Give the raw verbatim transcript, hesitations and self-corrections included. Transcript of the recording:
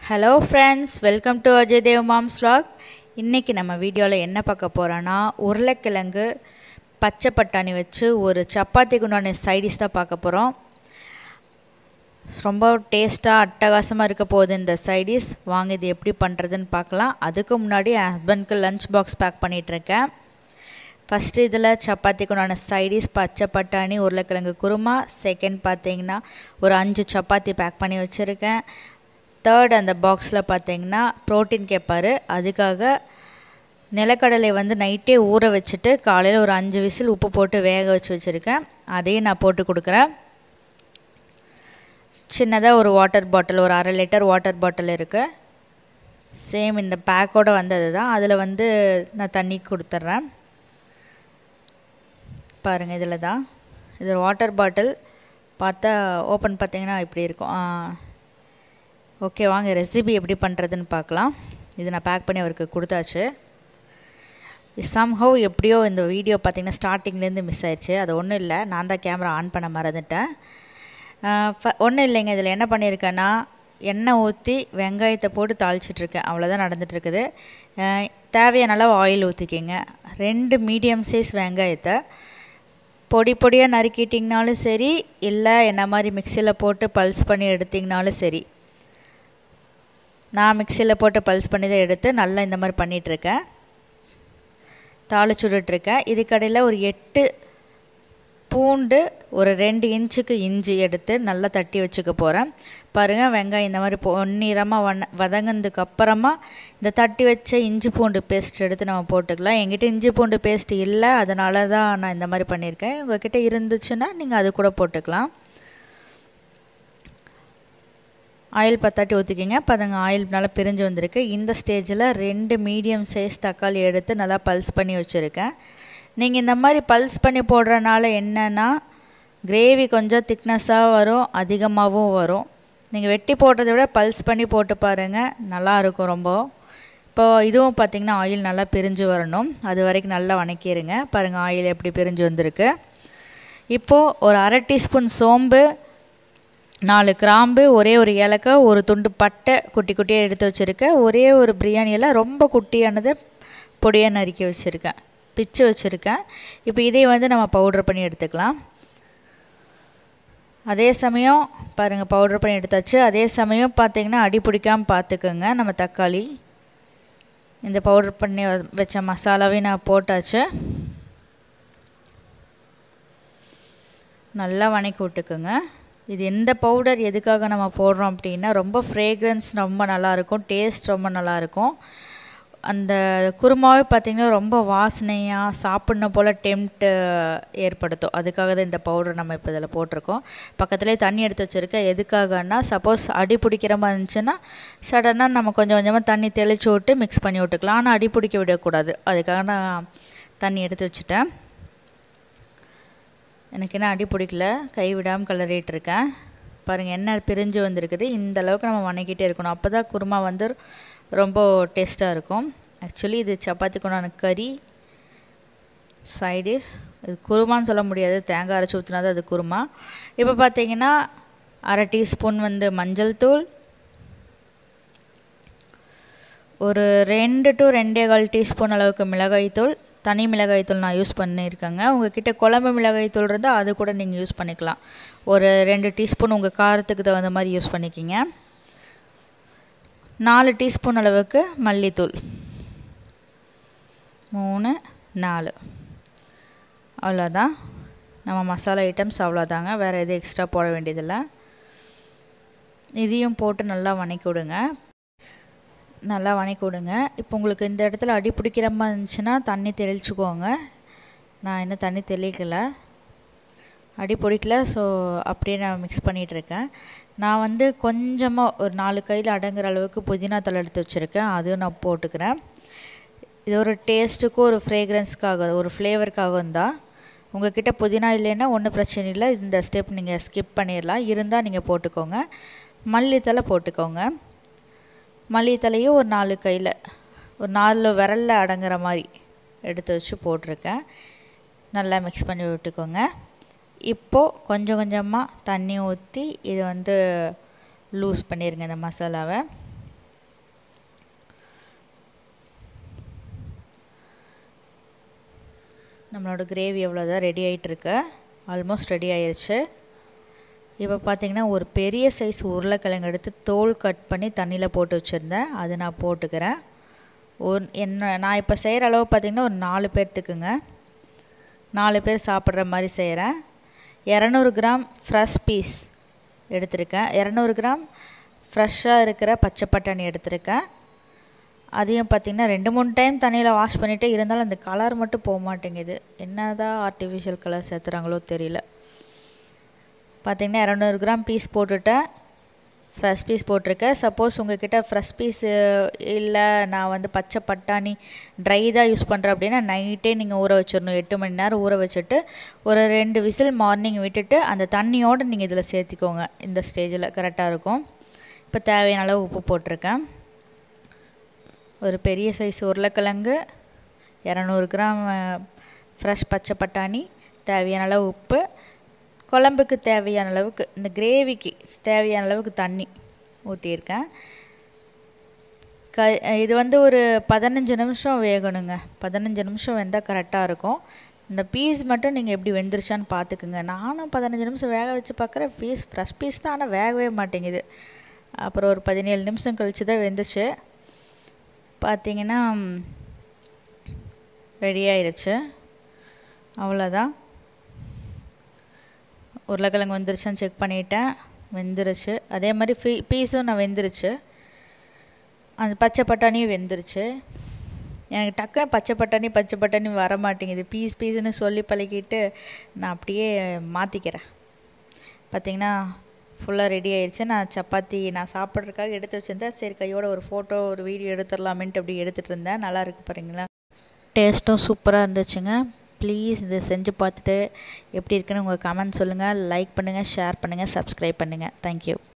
Hello friends, welcome to Ajay Dev Mom's vlog. இன்னைக்கு நம்ம வீடியோல என்ன பார்க்க போறோம்னா உருளைக்கிழங்கு பச்சை பட்டாணி வச்சு ஒரு சப்பாத்திக்கு உண்டான சைட் டிஷ் தான் பார்க்க போறோம். ரொம்ப டேஸ்டா அட்டகாசமா இருக்க போகுது இந்த சைட் டிஷ். வாங்க இது எப்படி பண்றதுன்னு பார்க்கலாம். அதுக்கு முன்னாடி ஹஸ்பண்ட்க்கு லஞ்ச் பாக்ஸ் பேக் பண்ணிட்டு இருக்கேன். ஃபர்ஸ்ட் இதில் சப்பாத்திக்கு உண்டான சைட் டிஷ் பச்சை பட்டாணி உருளைக்கிழங்கு குருமா. செகண்ட் பார்த்தீங்கன்னா ஒரு அஞ்சு சப்பாத்தி பேக் பண்ணி வச்சுருக்கேன். தேர்ட் அந்த பாக்ஸில் பார்த்தீங்கன்னா ப்ரோட்டீன் கேட்பார், அதுக்காக நிலக்கடலை வந்து நைட்டே ஊற வச்சுட்டு காலையில் ஒரு அஞ்சு விசில் உப்பு போட்டு வேக வச்சு வச்சுருக்கேன். அதையும் நான் போட்டு கொடுக்குறேன். சின்னதாக ஒரு வாட்டர் பாட்டில், ஒரு அரை லிட்டர் வாட்டர் பாட்டில் இருக்குது. சேம் இந்த பேக்கோடு வந்தது தான். அதில் வந்து நான் தண்ணி கொடுத்துட்றேன். பாருங்கள், இதில் தான் இது வாட்டர் பாட்டில். பார்த்தா ஓப்பன் பார்த்திங்கன்னா இப்படி இருக்கும். ஓகே, வாங்க ரெசிபி எப்படி பண்ணுறதுன்னு பார்க்கலாம். இது நான் பேக் பண்ணி அவருக்கு கொடுத்தாச்சு. சம்ஹவ் எப்படியோ இந்த வீடியோ பார்த்திங்கன்னா ஸ்டார்டிங்லேருந்து மிஸ் ஆயிடுச்சு. அது ஒன்றும் இல்லை, நான் தான் கேமரா ஆன் பண்ண மறந்துட்டேன். ஒன்றும் இல்லைங்க, இதில் என்ன பண்ணியிருக்கேன்னா எண்ணெய் ஊற்றி வெங்காயத்தை போட்டு தாளிச்சிட்ருக்கேன். அவ்வளோதான் நடந்துகிட்ருக்குது. தேவையான அளவு ஆயில் ஊற்றிக்கிங்க. ரெண்டு மீடியம் சைஸ் வெங்காயத்தை பொடி பொடியாக நறுக்கிட்டிங்கனாலும் சரி, இல்லை என்ன மாதிரி மிக்சியில் போட்டு பல்ஸ் பண்ணி எடுத்திங்கனாலும் சரி. நான் மிக்சியில் போட்டு பல்ஸ் பண்ணி தான் எடுத்து நல்லா இந்த மாதிரி பண்ணிகிட்ருக்கேன், தாளிச்சுட்ருக்கேன். இதுக்கடையில் ஒரு எட்டு பூண்டு, ஒரு ரெண்டு இன்ச்சுக்கு இஞ்சி எடுத்து நல்லா தட்டி வச்சுக்க போகிறேன். பாருங்கள், வெங்காயம் இந்த மாதிரி பொன்னிறமாக வன வதங்கினதுக்கு அப்புறமா இந்த தட்டி வச்ச இஞ்சி பூண்டு பேஸ்ட் எடுத்து நம்ம போட்டுக்கலாம். என்கிட்ட இஞ்சி பூண்டு பேஸ்ட் இல்லை, அதனால தான் நான் இந்த மாதிரி பண்ணியிருக்கேன். உங்கள்கிட்ட இருந்துச்சுன்னா நீங்கள் அது கூட போட்டுக்கலாம். ஆயில் பத்தாட்டி ஊற்றிக்கிங்க. பாருங்க, ஆயில் நல்லா பிரிஞ்சு வந்திருக்கு. இந்த ஸ்டேஜில் ரெண்டு மீடியம் சைஸ் தக்காளி எடுத்து நல்லா பல்ஸ் பண்ணி வச்சுருக்கேன். நீங்கள் இந்த மாதிரி பல்ஸ் பண்ணி போடுறனால என்னென்னா கிரேவி கொஞ்சம் திக்னஸாக வரும், அதிகமாகவும் வரும். நீங்கள் வெட்டி போடுறத விட பல்ஸ் பண்ணி போட்டு பாருங்கள், நல்லாயிருக்கும் ரொம்ப. இப்போது இதுவும் பார்த்திங்கன்னா ஆயில் நல்லா பிரிஞ்சு வரணும், அது வரைக்கும் நல்லா வணக்கிடுங்க. பாருங்கள், ஆயில் எப்படி பிரிஞ்சு வந்திருக்கு. இப்போது ஒரு அரை டீஸ்பூன் சோம்பு, நாலு கிராம்பு, ஒரே ஒரு ஏலக்காய், ஒரு துண்டு பட்டை குட்டி குட்டியாக எடுத்து வச்சுருக்கேன். ஒரே ஒரு பிரியாணியில் ரொம்ப குட்டியானது பொடியாக நறுக்கி வச்சுருக்கேன், பிச்சு வச்சுருக்கேன். இப்போ இதை வந்து நம்ம பவுடர் பண்ணி எடுத்துக்கலாம். அதே சமயம் பாருங்கள், பவுடர் பண்ணி எடுத்தாச்சு. அதே சமயம் பார்த்திங்கன்னா அடி பிடிக்காமல் பார்த்துக்குங்க. நம்ம தக்காளி இந்த பவுடர் பண்ணி வச்ச மசாலாவையும் நான் போட்டாச்சு. நல்லா வணக்கி விட்டுக்குங்க. இது எந்த பவுடர் எதுக்காக நம்ம போடுறோம் அப்படின்னா ரொம்ப ஃப்ரேக்ரன்ஸ் ரொம்ப நல்லாயிருக்கும், டேஸ்ட் ரொம்ப நல்லாயிருக்கும். அந்த குருமாவே பார்த்திங்கன்னா ரொம்ப வாசனையாக சாப்பிட்ணும் போல் டெம்ப்ட் ஏற்படுத்தும். அதுக்காக தான் இந்த பவுடர் நம்ம இப்போ இதில் போட்டிருக்கோம். பக்கத்துலேயே தண்ணி எடுத்து வச்சுருக்கேன். எதுக்காகன்னா சப்போஸ் அடி பிடிக்கிற மாதிரி இருந்துச்சுன்னா சடனாக நம்ம கொஞ்சம் கொஞ்சமாக தண்ணி தெளித்து விட்டு மிக்ஸ் பண்ணி விட்டுக்கலாம். ஆனால் அடி பிடிக்க விடக்கூடாது, அதுக்காக நான் தண்ணி எடுத்து வச்சுட்டேன். எனக்கு என்ன அடி பிடிக்கல, கை விடாமல் கிளறிட்டுருக்கேன். பாருங்கள், எண்ணெய் பிரிஞ்சு வந்திருக்குது. இந்த அளவுக்கு நம்ம வணக்கிட்டே இருக்கணும், அப்போ தான் குருமா வந்து ரொம்ப டேஸ்ட்டாக இருக்கும். ஆக்சுவலி இது சப்பாத்திக்கு உண்டான கறி சைடிஷ். இது குருமான்னு சொல்ல முடியாது, தேங்காய் அரைச்சி ஊற்றினா தான் அது குருமா. இப்போ பார்த்தீங்கன்னா அரை டீஸ்பூன் வந்து மஞ்சள் தூள், ஒரு ரெண்டு டு ரெண்டே கால் டீஸ்பூன் அளவுக்கு மிளகாய் தூள். தனி மிளகாய் தூள் நான் யூஸ் பண்ணியிருக்கேங்க. உங்கள்கிட்ட குழம்பு மிளகாய் தூள் இருந்தால் அது கூட நீங்கள் யூஸ் பண்ணிக்கலாம். ஒரு ரெண்டு டீஸ்பூன் உங்கள் காரத்துக்கு தகுந்த மாதிரி யூஸ் பண்ணிக்கிங்க. நாலு டீஸ்பூன் அளவுக்கு மல்லித்தூள், மூணு நாலு, அவ்வளோதான் நம்ம மசாலா ஐட்டம்ஸ். அவ்வளோதாங்க, வேறு எதுவும் எக்ஸ்ட்ரா போட வேண்டியதில்லை. இதையும் போட்டு நல்லா வணக்கி விடுங்க, நல்லா வணக்கி விடுங்க. இப்போ உங்களுக்கு இந்த இடத்துல அடி பிடிக்கிற மாதிரி இருந்துச்சுன்னா தண்ணி தெளிச்சுக்கோங்க. நான் இன்னும் தண்ணி தெளிக்கலை, அடி பிடிக்கல. ஸோ அப்படியே நான் மிக்ஸ் பண்ணிகிட்ருக்கேன். நான் வந்து கொஞ்சமாக ஒரு நாலு கையில் அடங்குற அளவுக்கு புதினா தலை எடுத்து வச்சுருக்கேன், அதுவும் நான் போட்டுக்கிறேன். இது ஒரு டேஸ்ட்டுக்கும் ஒரு ஃப்ரேக்ரன்ஸ்க்காக ஒரு ஃப்ளேவருக்காகவும் தான். உங்கள்கிட்ட புதினா இல்லைன்னா ஒன்றும் பிரச்சனை இல்லை, இந்த ஸ்டெப் நீங்கள் ஸ்கிப் பண்ணிடலாம். இருந்தால் நீங்கள் போட்டுக்கோங்க. மல்லித்தலை போட்டுக்கோங்க. மல்லித்தலையும் ஒரு நாலு கையில் ஒரு நாலு விரலில் அடங்குற மாதிரி எடுத்து வச்சு போட்டிருக்கேன். நல்லா மிக்ஸ் பண்ணி விட்டுக்கோங்க. இப்போது கொஞ்சம் கொஞ்சமாக தண்ணி ஊற்றி இது வந்து லூஸ் பண்ணிடுங்க இந்த மசாலாவை. நம்மளோட கிரேவி எவ்வளோதான் ரெடி ஆகிட்டுருக்கு. ஆல்மோஸ்ட் ரெடி ஆயிடுச்சு. இப்போ பார்த்திங்கன்னா ஒரு பெரிய சைஸ் உருளைக்கிழங்கு எடுத்து தோல் கட் பண்ணி தண்ணியில் போட்டு வச்சுருந்தேன். அது நான் போட்டுக்கிறேன். ஒரு என்ன நான் இப்போ செய்கிற அளவு பார்த்திங்கன்னா ஒரு நாலு பேர்த்துக்குங்க, நாலு பேர் சாப்பிட்ற மாதிரி செய்கிறேன். இரநூறு கிராம் ஃப்ரெஷ் பீஸ் எடுத்திருக்கேன். இரநூறு கிராம் ஃப்ரெஷ்ஷாக இருக்கிற பச்சை பட்டாணி எடுத்திருக்கேன். அதையும் பார்த்திங்கன்னா ரெண்டு மூணு டைம் தண்ணியில் வாஷ் பண்ணிவிட்டு, இருந்தாலும் அந்த கலர் மட்டும் போக மாட்டேங்குது. என்ன தான் ஆர்டிஃபிஷியல் கலர் சேர்த்துறாங்களோ தெரியல. பார்த்திங்கன்னா இரநூறு கிராம் பீஸ் போட்டுவிட்டேன். ஃப்ரெஷ் பீஸ் போட்டிருக்கேன். சப்போஸ் உங்கள்கிட்ட ஃப்ரெஷ் பீஸ் இல்லை, நான் வந்து பச்சை பட்டாணி ட்ரை தான் யூஸ் பண்ணுறேன் அப்படின்னா நைட்டே நீங்கள் ஊற வச்சிடணும். எட்டு மணி நேரம் ஊற வச்சுட்டு ஒரு ரெண்டு விசில் மார்னிங் விட்டுட்டு அந்த தண்ணியோடு நீங்கள் இதில் சேர்த்திக்கோங்க. இந்த ஸ்டேஜில் கரெக்டாக இருக்கும். இப்போ தேவையான அளவு உப்பு போட்டிருக்கேன். ஒரு பெரிய சைஸ் உருளைக்கிழங்கு, இரநூறு கிராம் ஃப்ரெஷ் பச்சை பட்டாணி, தேவையான அளவு உப்பு, குழம்புக்கு தேவையான அளவுக்கு, இந்த கிரேவிக்கு தேவையான அளவுக்கு தண்ணி ஊற்றியிருக்கேன். க இது வந்து ஒரு பதினஞ்சு நிமிஷம் வேகணுங்க. பதினஞ்சு நிமிஷம் வெந்தால் கரெக்டாக இருக்கும். இந்த பீஸ் மட்டும் நீங்கள் எப்படி வெந்துருச்சான்னு பார்த்துக்குங்க. நானும் பதினஞ்சு நிமிஷம் வேக வச்சு பார்க்குறேன். பீஸ் ஃப்ரெஷ் பீஸ் தான், ஆனால் வேகவே மாட்டேங்குது. அப்புறம் ஒரு பதினேழு நிமிஷம் கழித்து தான் வெந்துச்சு. பார்த்திங்கன்னா ரெடி ஆயிடுச்சு. அவ்வளோதான். உருளைக்கிழங்கு வெந்துருச்சான்னு செக் பண்ணிட்டேன். வெந்துருச்சு. அதே மாதிரி ஃபீ பீஸும் நான் வெந்துருச்சு. அந்த பச்சை பட்டாணியும் வெந்துருச்சு. எனக்கு டக்குன்னு பச்சை பட்டாணி பச்சை பட்டாணி வர மாட்டேங்குது. பீஸ் பீஸுன்னு சொல்லி பழகிட்டு நான் அப்படியே மாற்றிக்கிறேன். பார்த்திங்கன்னா ஃபுல்லாக ரெடி ஆயிடுச்சு. நான் சப்பாத்தி நான் சாப்பிட்றதுக்காக எடுத்து வச்சுருந்தேன். சரி கையோட ஒரு ஃபோட்டோ ஒரு வீடியோ எடுத்துடலாமேன்ட்டு அப்படி எடுத்துகிட்டு இருந்தேன். நல்லா இருக்குது பாருங்களா. டேஸ்ட்டும் சூப்பராக இருந்துச்சுங்க. ப்ளீஸ் இதை செஞ்சு பார்த்துட்டு எப்படி இருக்குன்னு உங்கள் கமெண்ட் சொல்லுங்கள். லைக் பண்ணுங்கள், ஷேர் பண்ணுங்கள், சப்ஸ்கிரைப் பண்ணுங்கள். தேங்க்யூ.